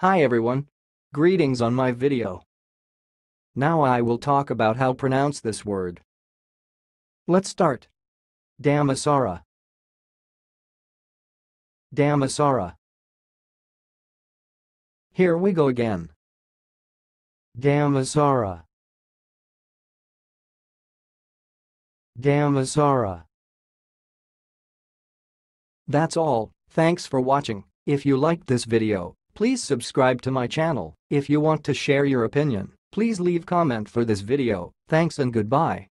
Hi everyone. Greetings on my video. Now I will talk about how pronounce this word. Let's start. Damasara. Damasara. Here we go again. Damasara. Damasara. That's all. Thanks for watching. If you liked this video, please subscribe to my channel. If you want to share your opinion, please leave comment for this video. Thanks and goodbye.